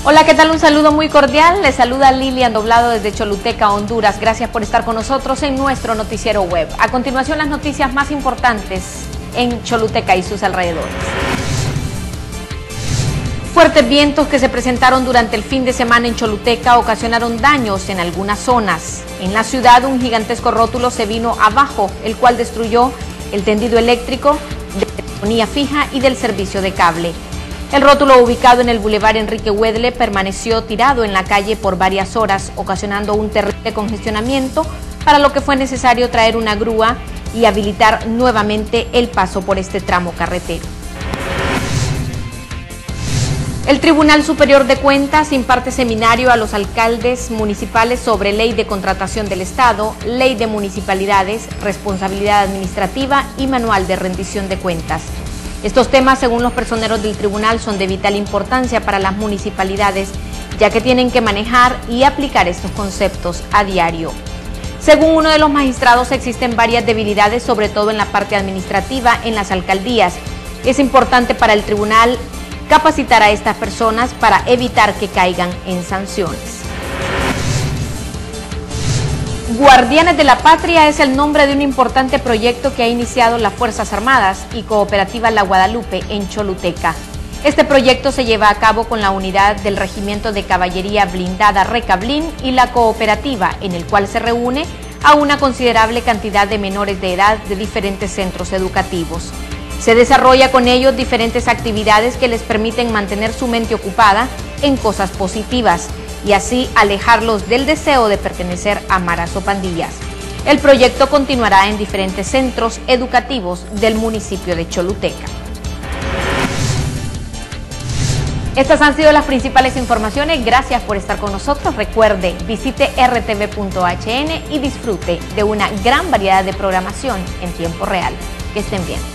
Hola, ¿qué tal? Un saludo muy cordial. Les saluda Lilian Doblado desde Choluteca, Honduras. Gracias por estar con nosotros en nuestro noticiero web. A continuación, las noticias más importantes en Choluteca y sus alrededores. Fuertes vientos que se presentaron durante el fin de semana en Choluteca ocasionaron daños en algunas zonas. En la ciudad, un gigantesco rótulo se vino abajo, el cual destruyó el tendido eléctrico de telefonía fija y del servicio de cable. El rótulo, ubicado en el Boulevard Enrique Wedle, permaneció tirado en la calle por varias horas, ocasionando un terrible congestionamiento, para lo que fue necesario traer una grúa y habilitar nuevamente el paso por este tramo carretero. El Tribunal Superior de Cuentas imparte seminario a los alcaldes municipales sobre Ley de Contratación del Estado, Ley de Municipalidades, Responsabilidad Administrativa y Manual de Rendición de Cuentas. Estos temas, según los personeros del tribunal, son de vital importancia para las municipalidades, ya que tienen que manejar y aplicar estos conceptos a diario. Según uno de los magistrados, existen varias debilidades, sobre todo en la parte administrativa en las alcaldías. Es importante para el tribunal capacitar a estas personas para evitar que caigan en sanciones. Guardianes de la Patria es el nombre de un importante proyecto que ha iniciado las Fuerzas Armadas y Cooperativa La Guadalupe en Choluteca. Este proyecto se lleva a cabo con la unidad del Regimiento de Caballería Blindada Recablín y la cooperativa, en el cual se reúne a una considerable cantidad de menores de edad de diferentes centros educativos. Se desarrolla con ellos diferentes actividades que les permiten mantener su mente ocupada en cosas positivas y así alejarlos del deseo de pertenecer a maras o pandillas. El proyecto continuará en diferentes centros educativos del municipio de Choluteca. Estas han sido las principales informaciones. Gracias por estar con nosotros. Recuerde, visite rtv.hn y disfrute de una gran variedad de programación en tiempo real. Que estén bien.